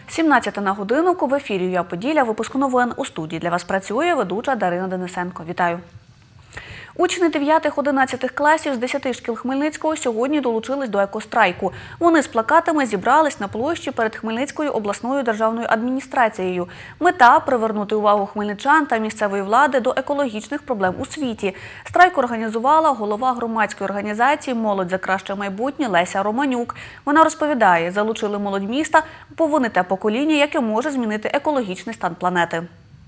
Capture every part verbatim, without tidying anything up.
сімнадцята на годинку в ефірі «ЮА Поділля», випуск новин. У студії для вас працює ведуча Дарина Денисенко. Вітаю! Учні дев'ятих-одинадцятих класів з десяти шкіл Хмельницького сьогодні долучились до екострайку. Вони з плакатами зібрались на площі перед Хмельницькою обласною державною адміністрацією. Мета – привернути увагу хмельничан та місцевої влади до екологічних проблем у світі. Страйк організувала голова громадської організації «Молодь за краще майбутнє» Леся Романюк. Вона розповідає, залучили молодь міста, бо вони те покоління, яке може змінити екологічний стан планети.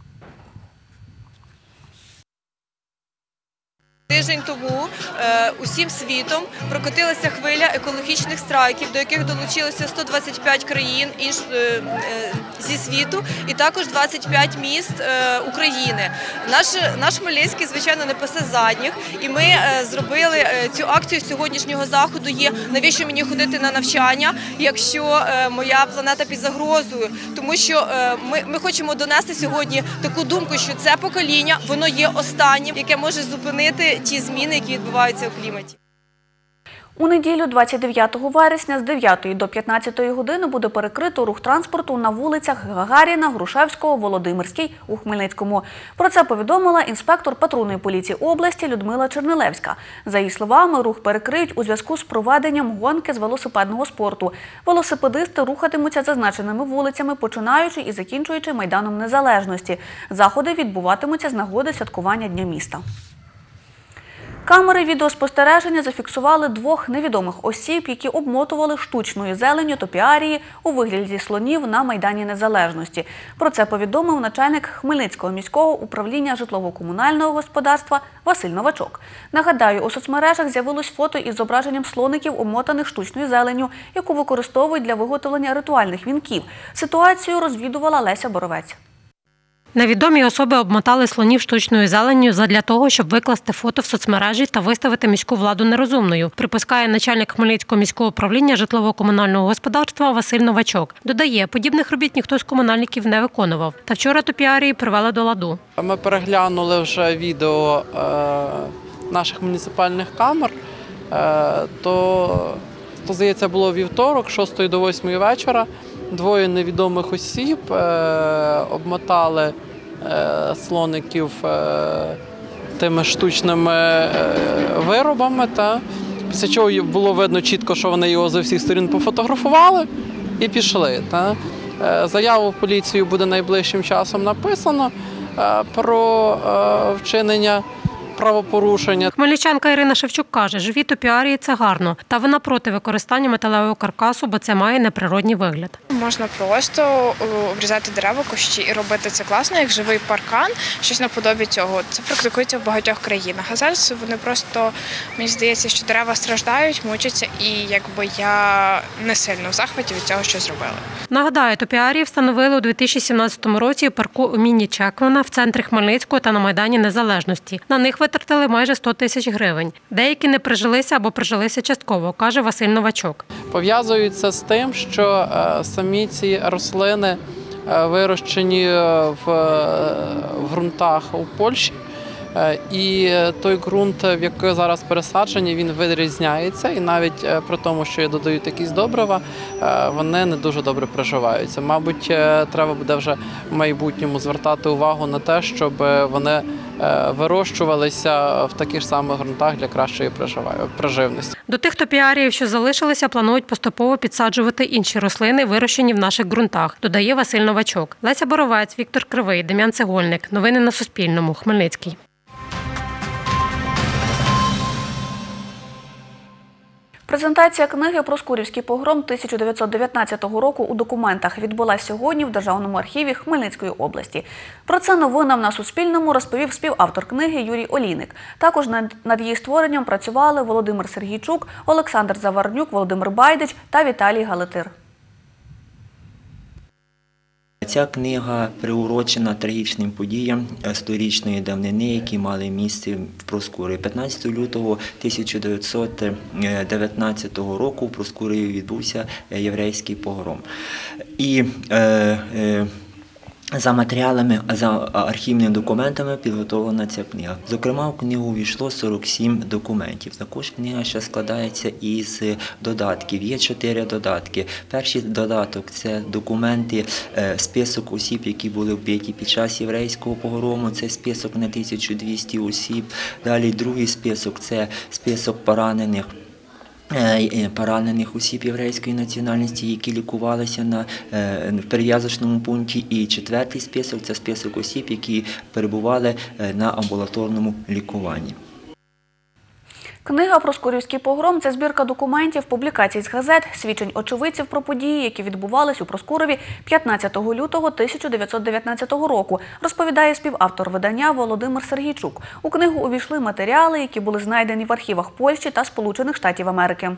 Тиждень тому е, усім світом прокотилася хвиля екологічних страйків, до яких долучилося сто двадцять п'ять країн інш, е, е, зі світу і також двадцять п'ять міст е, України. Наш, наш Хмельницький, звичайно, не пасе задніх, і ми е, зробили е, цю акцію сьогоднішнього заходу є «Навіщо мені ходити на навчання, якщо е, моя планета під загрозою?». Тому що е, ми, ми хочемо донести сьогодні таку думку, що це покоління, воно є останнім, яке може зупинити ті зміни, які відбуваються у кліматі. У неділю двадцять дев'ятого вересня з дев'ятої до п'ятнадцятої години буде перекрито рух транспорту на вулицях Гагаріна, Грушевського, Володимирській у Хмельницькому. Про це повідомила інспектор патрульної поліції області Людмила Чернилевська. За її словами, рух перекриють у зв'язку з проведенням гонки з велосипедного спорту. Велосипедисти рухатимуться зазначеними вулицями, починаючи і закінчуючи Майданом Незалежності. Заходи відбуватимуться з нагоди святкування Дня міста. Камери відеоспостереження зафіксували двох невідомих осіб, які обмотували штучною зеленню топіарії у вигляді слонів на Майдані Незалежності. Про це повідомив начальник Хмельницького міського управління житлово-комунального господарства Василь Новачок. Нагадаю, у соцмережах з'явилось фото із зображенням слоників, обмотаних штучною зеленню, яку використовують для виготовлення ритуальних вінків. Ситуацію розвідувала Леся Боровець. Невідомі особи обмотали слонів штучною зеленню задля того, щоб викласти фото в соцмережі та виставити міську владу нерозумною, припускає начальник Хмельницького міського управління житлово-комунального господарства Василь Новачок. Додає, подібних робіт ніхто з комунальників не виконував. Та вчора топіарії привели до ладу. Ми переглянули вже відео е, наших муніципальних камер, е, то, то, здається, було вівторок, з шостої до восьмої вечора. Двоє невідомих осіб е, обмотали е, слоників е, тими штучними е, виробами. Та, після чого було видно чітко, що вони його з всіх сторін пофотографували і пішли. Та. Е, заяву в поліцію буде найближчим часом написано е, про е, вчинення правопорушення. Хмельничанка Ірина Шевчук каже, живі топіарії – це гарно. Та вона проти використання металевого каркасу, бо це має неприродній вигляд. Можна просто обрізати дерева, кущі і робити це класно, як живий паркан, щось наподобі цього. Це практикується в багатьох країнах. А зараз вони просто, мені здається, що дерева страждають, мучаться, і якби я не сильно в захваті від цього, що зробили. Нагадаю, топіарії встановили у дві тисячі сімнадцятому році у парку імені Чекмана в центрі Хмельницького та на Майдані Незалежності. На них витратили майже сто тисяч гривень. Деякі не прижилися або прижилися частково, каже Василь Новачок. Пов'язується з тим, що самі ці рослини вирощені в, в ґрунтах у Польщі. І той ґрунт, в який зараз пересаджені, він відрізняється. І навіть при тому, що додають якісь добрива, вони не дуже добре приживаються. Мабуть, треба буде вже в майбутньому звертати увагу на те, щоб вони вирощувалися в таких ж самих ґрунтах для кращої приживності. До тих топіаріїв, що залишилися, планують поступово підсаджувати інші рослини, вирощені в наших ґрунтах, додає Василь Новачок. Леся Боровець, Віктор Кривий, Дем'ян Цегольник. Новини на Суспільному. Хмельницький. Презентація книги «Проскурівський погром тисяча дев'ятсот дев'ятнадцятого року» у документах відбулася сьогодні в Державному архіві Хмельницької області. Про це новинам на Суспільному розповів співавтор книги Юрій Олійник. Також над її створенням працювали Володимир Сергійчук, Олександр Заварнюк, Володимир Байдич та Віталій Галетир. Ця книга приурочена трагічним подіям сторічної давнини, які мали місце в Проскурі. п'ятнадцятого лютого тисяча дев'ятсот дев'ятнадцятого року в Проскурі відбувся єврейський погром. І е, е, За матеріалами, за архівними документами підготовлена ця книга. Зокрема, в книгу увійшло сорок сім документів. Також книга ще складається із додатків. Є чотири додатки. Перший додаток – це документи, список осіб, які були вбиті під час єврейського погрому. Це список на тисячу двісті осіб. Далі другий список – це список поранених. поранених осіб єврейської національності, які лікувалися на в перев'язочному пункті. І четвертий список – це список осіб, які перебували на амбулаторному лікуванні. Книга «Проскурівський погром» – це збірка документів, публікацій з газет, свідчень очевидців про події, які відбувались у Проскурові п'ятнадцятого лютого тисяча дев'ятсот дев'ятнадцятого року, розповідає співавтор видання Володимир Сергійчук. У книгу увійшли матеріали, які були знайдені в архівах Польщі та Сполучених Штатів Америки.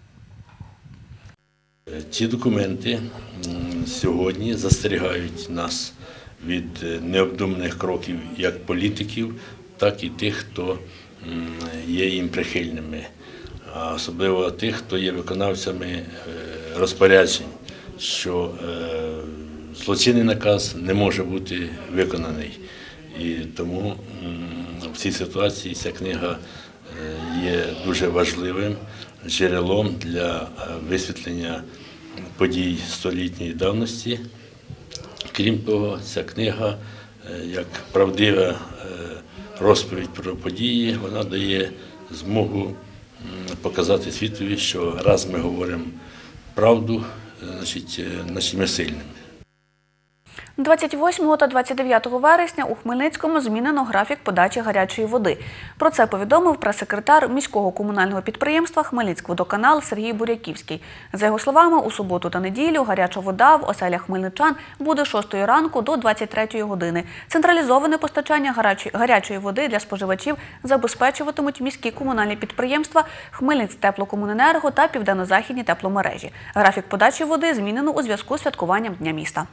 Ці документи сьогодні застерігають нас від необдуманих кроків як політиків, так і тих, хто є їм прихильними, а особливо тих, хто є виконавцями розпоряджень, що злочинний наказ не може бути виконаний. І тому в цій ситуації ця книга є дуже важливим джерелом для висвітлення подій столітньої давності. Крім того, ця книга, як правдива розповідь про події, вона дає змогу показати світові, що раз ми говоримо правду, значить, значить ми сильними. двадцять восьмого та двадцять дев'ятого вересня у Хмельницькому змінено графік подачі гарячої води. Про це повідомив прес-секретар міського комунального підприємства «Хмельницькводоканал» Сергій Буряківський. За його словами, у суботу та неділю гаряча вода в оселях хмельничан буде з шостої ранку до двадцять третьої години. Централізоване постачання гарячої води для споживачів забезпечуватимуть міські комунальні підприємства «Хмельницьтеплокомуненерго» та «Південно-Західні тепломережі». Графік подачі води змінено у зв'язку з святкуванням Дня міста.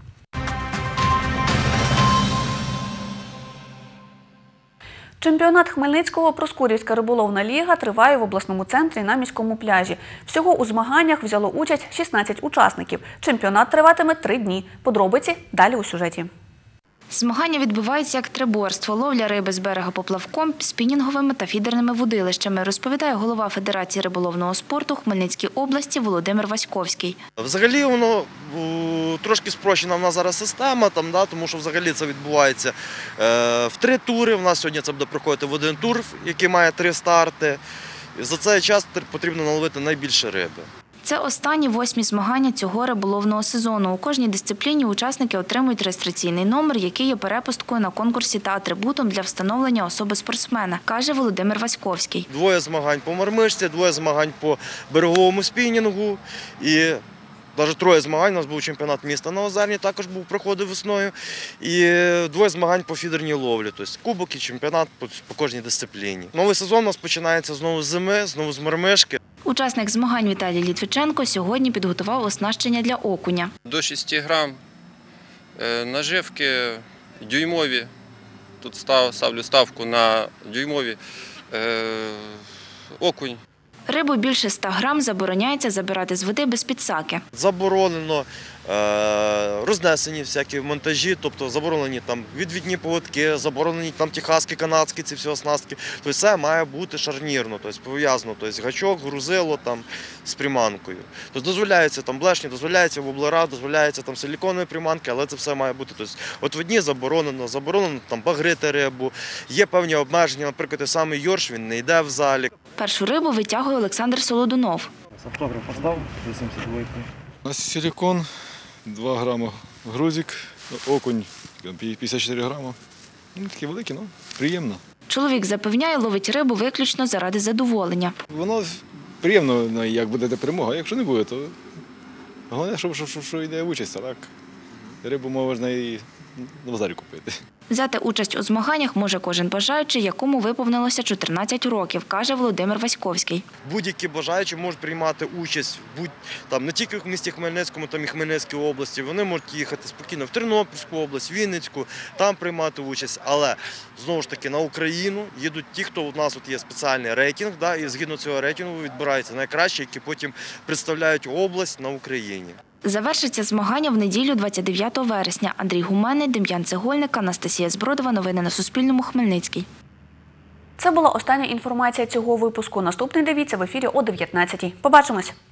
Чемпіонат Хмельницького «Проскурівська риболовна ліга» триває в обласному центрі на міському пляжі. Всього у змаганнях взяло участь шістнадцять учасників. Чемпіонат триватиме три дні. Подробиці далі у сюжеті. Змагання відбуваються як триборство, ловля риби з берега поплавком, спінінговими та фідерними вудилищами, розповідає голова Федерації риболовного спорту Хмельницької області Володимир Васьковський. Взагалі воно трошки спрощена в нас зараз система, там, да, тому що взагалі це відбувається е, в три тури. У нас сьогодні це буде проходити в один тур, який має три старти. І за цей час потрібно наловити найбільше риби. Це останні восьмі змагання цього риболовного сезону. У кожній дисципліні учасники отримують реєстраційний номер, який є перепусткою на конкурсі та атрибутом для встановлення особи спортсмена, каже Володимир Васьковський. Двоє змагань по мармишці, двоє змагань по береговому спінінгу і навіть троє змагань. У нас був чемпіонат міста на Озерні, також був, проходив весною. І двоє змагань по фідерній ловлі, тобто кубок і чемпіонат по, по кожній дисципліні. Новий сезон у нас починається знову з зими, знову з мармишки. Учасник змагань Віталій Літвиченко сьогодні підготував оснащення для окуня. До шести грам наживки дюймові. Тут ставлю ставку на дюймові окунь. Рибу більше ста грам забороняється забирати з води без підсаки. Заборонено е, рознесені всякі монтажі, тобто заборонені там відвідні поводки, заборонені там техаські, канадські, ці всі оснастки. Тобто це має бути шарнірно, тобто пов'язано, тобто гачок, грузило там з приманкою. Тобто дозволяється там блешні, дозволяється воблера, дозволяється там силіконові приманки, але це все має бути. Тобто, от в одні заборонено, заборонено там багрити рибу, є певні обмеження, наприклад, той самий йорш, він не йде в залік. Першу рибу витягує Олександр Солодунов. Автограф поставив, вісімдесят два. У нас силикон, два грама грузик, окунь п'ятдесят чотири грама. Ну, такі великі, ну, приємно. Чоловік запевняє, ловить рибу виключно заради задоволення. Воно приємно, як буде перемога, а якщо не буде, то головне, що, що, що, що йде участь, а так рибу можна і на базарі купити. Взяти участь у змаганнях може кожен бажаючий, якому виповнилося чотирнадцять років, каже Володимир Васьковський. Будь-які бажаючі можуть приймати участь будь, там, не тільки в місті Хмельницькому, там і Хмельницькій області. Вони можуть їхати спокійно в Тернопільську область, Вінницьку, там приймати участь. Але, знову ж таки, на Україну їдуть ті, хто у нас от є спеціальний рейтинг, да, і згідно цього рейтингу відбираються найкращі, які потім представляють область на Україні. Завершиться змагання в неділю двадцять дев'ятого вересня. Андрій Гуменний, Дем'ян Цегольник, Анастасія Збродова. Новини на Суспільному. Хмельницький. Це була остання інформація цього випуску. Наступний дивіться в ефірі о дев'ятнадцятій. Побачимось!